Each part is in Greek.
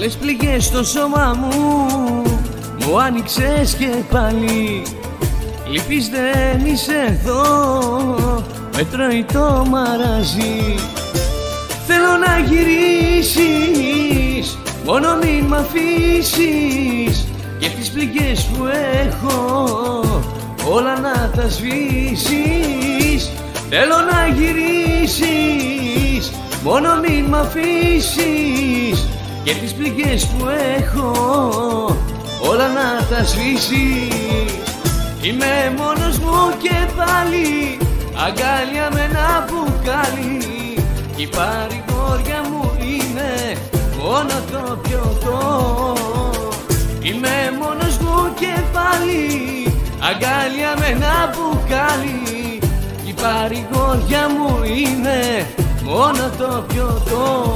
Όλες πληγές στο σώμα μου άνοιξες και πάλι. Λυπείς δεν είσαι εδώ, με τρώει το μαραζί. Θέλω να γυρίσεις, μόνο μην μ' αφήσεις, και τις πληγές που έχω όλα να τα σβήσεις. Θέλω να γυρίσεις, μόνο μην μ' αφήσεις, και τις πληγές που έχω όλα να τα σβήσεις. Είμαι μόνος μου και πάλι, αγκάλια με ένα μπουκάλι, κι η παρηγόρια μου είναι μόνο το πιωτό. Είμαι μόνος μου και πάλι, αγκάλια με ένα μπουκάλι, κι η παρηγόρια μου είναι μόνο το πιωτό.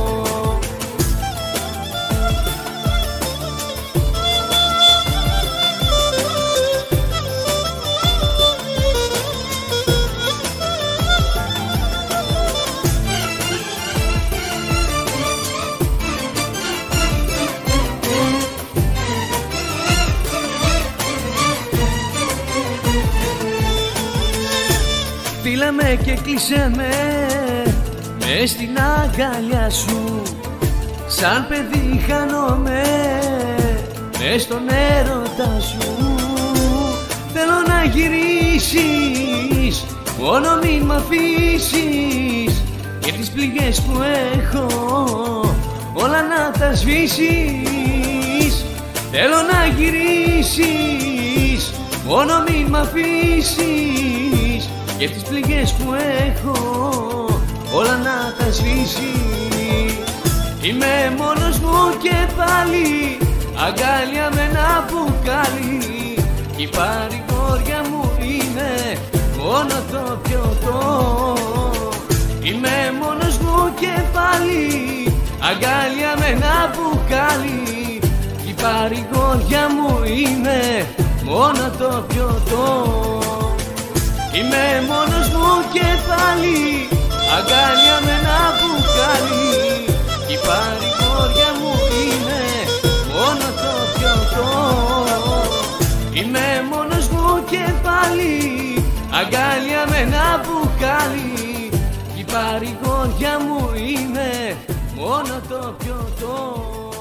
Φίλε με και κλείσε με μες στην αγκαλιά σου, σαν παιδί χάνομαι μες στον έρωτα σου. Θέλω να γυρίσεις, μόνο μην μ' αφήσεις, και τις πληγές που έχω όλα να τα σβήσεις. Θέλω να γυρίσεις, μόνο μην μ' αφήσεις, και τις πληγές που έχω όλα να τα σβήσεις. Είμαι μόνος μου και πάλι, αγκάλια με ένα μπουκάλι, κι η παρηγόρια μου είναι μόνο το πιωτό. Είμαι μόνος μου και πάλι, αγκάλια με ένα μπουκάλι, κι η παρηγόρια μου είναι μόνο το πιωτό. Είμαι μόνος μου και πάλι, αγκάλια με ένα μπουκάλι, κι η παρηγόρια μου είναι μόνο το πιωτό. Είμαι μόνος μου και πάλι, αγκάλια με ένα μπουκάλι, κι η παρηγόρια μου είναι μόνο το πιωτό.